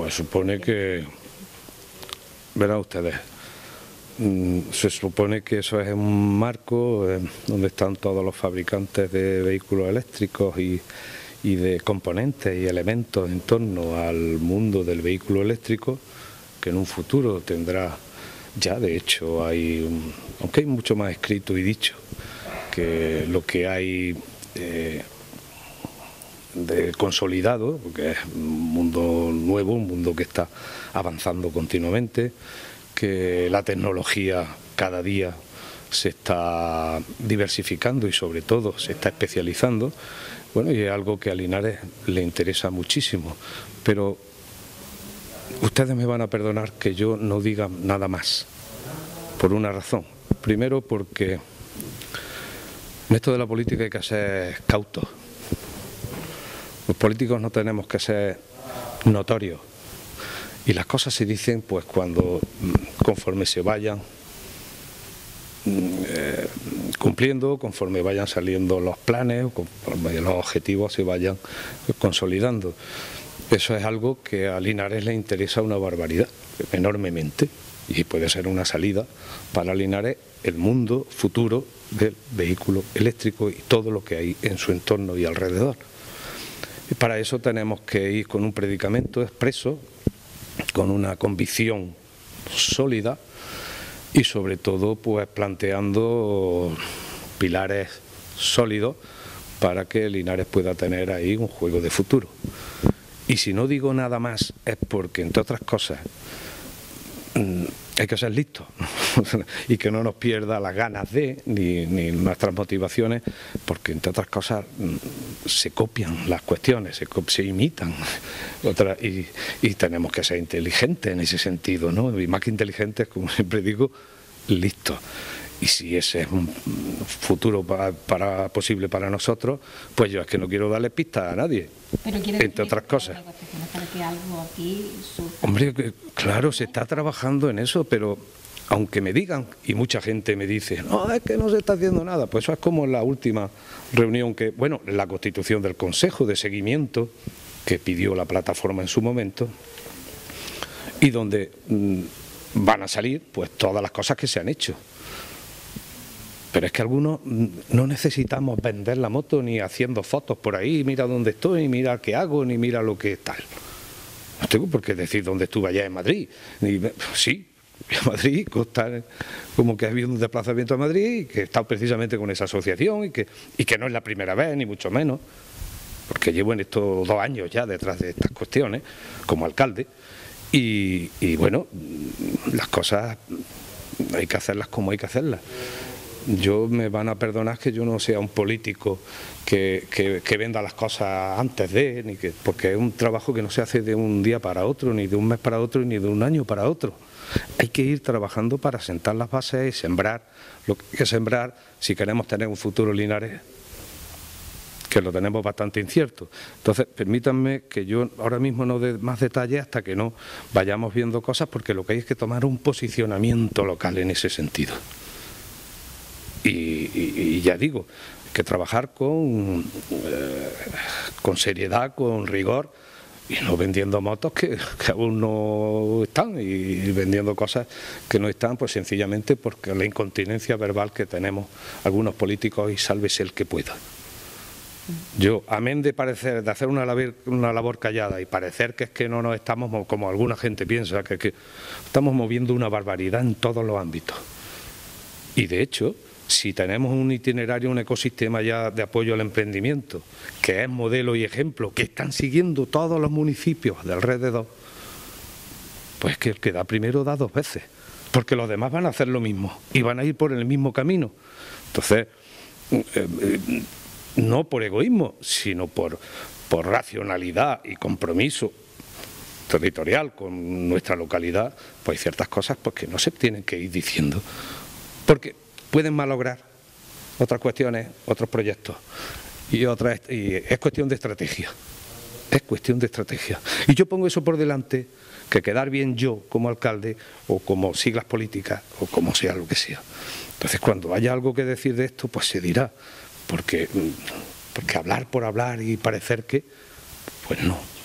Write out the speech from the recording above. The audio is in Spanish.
Pues supone que, verán ustedes, se supone que eso es un marco donde están todos los fabricantes de vehículos eléctricos y de componentes y elementos en torno al mundo del vehículo eléctrico, que en un futuro tendrá, ya de hecho hay, aunque hay mucho más escrito y dicho, que lo que hay de consolidado, porque es un mundo nuevo, un mundo que está avanzando continuamente, que la tecnología cada día se está diversificando y sobre todo se está especializando. Bueno, y es algo que a Linares le interesa muchísimo, pero ustedes me van a perdonar que yo no diga nada más, por una razón. Primero porque en esto de la política hay que ser cautos. Los políticos no tenemos que ser notorios. Y las cosas se dicen pues cuando, conforme se vayan cumpliendo, conforme vayan saliendo los planes, conforme los objetivos se vayan consolidando. Eso es algo que a Linares le interesa una barbaridad, enormemente, y puede ser una salida para Linares el mundo futuro del vehículo eléctrico y todo lo que hay en su entorno y alrededor. Y para eso tenemos que ir con un predicamento expreso, con una convicción sólida y sobre todo pues planteando pilares sólidos para que Linares pueda tener ahí un juego de futuro. Y si no digo nada más es porque, entre otras cosas, hay que ser listos y que no nos pierda las ganas de, ni nuestras motivaciones, porque entre otras cosas se copian las cuestiones, se imitan y tenemos que ser inteligentes en ese sentido, ¿no? Y más que inteligentes, como siempre digo, listos. Y si ese es un futuro posible para nosotros, pues yo es que no quiero darle pistas a nadie, entre otras cosas. Hombre, claro, se está trabajando en eso, pero aunque me digan, y mucha gente me dice, no, es que no se está haciendo nada, pues eso es como en la última reunión que, bueno, la constitución del Consejo de Seguimiento, que pidió la plataforma en su momento, y donde van a salir pues todas las cosas que se han hecho. Pero es que algunos no necesitamos vender la moto ni haciendo fotos por ahí, mira dónde estoy, mira qué hago, ni mira lo que tal. No tengo por qué decir dónde estuve allá en Madrid. Sí, a Madrid, como que ha habido un desplazamiento a Madrid y que he estado precisamente con esa asociación y que no es la primera vez, ni mucho menos, porque llevo en estos 2 años ya detrás de estas cuestiones como alcalde y bueno, las cosas hay que hacerlas como hay que hacerlas. Yo me van a perdonar que yo no sea un político que venda las cosas antes de, porque es un trabajo que no se hace de un día para otro, ni de un mes para otro, ni de un año para otro. Hay que ir trabajando para sentar las bases y sembrar lo que hay que sembrar si queremos tener un futuro Linares, que lo tenemos bastante incierto. Entonces, permítanme que yo ahora mismo no dé más detalles hasta que no vayamos viendo cosas, porque lo que hay es que tomar un posicionamiento local en ese sentido. Y ya digo, hay que trabajar con seriedad, con rigor, y no vendiendo motos que aún no están, y vendiendo cosas que no están, pues sencillamente porque la incontinencia verbal que tenemos algunos políticos, y sálvese el que pueda. Yo, amén de hacer una labor callada y parecer que es que no nos estamos, como alguna gente piensa, que estamos moviendo una barbaridad en todos los ámbitos. Y de hecho, si tenemos un itinerario, un ecosistema ya de apoyo al emprendimiento, que es modelo y ejemplo, que están siguiendo todos los municipios de alrededor, pues que el que da primero da 2 veces, porque los demás van a hacer lo mismo y van a ir por el mismo camino. Entonces, no por egoísmo, sino por racionalidad y compromiso territorial con nuestra localidad, pues hay ciertas cosas pues, que no se tienen que ir diciendo, porque pueden malograr otras cuestiones, otros proyectos, y es cuestión de estrategia, es cuestión de estrategia. Y yo pongo eso por delante, que quedar bien yo como alcalde, o como siglas políticas, o como sea lo que sea. Entonces, cuando haya algo que decir de esto, pues se dirá, porque hablar por hablar y parecer que, pues no.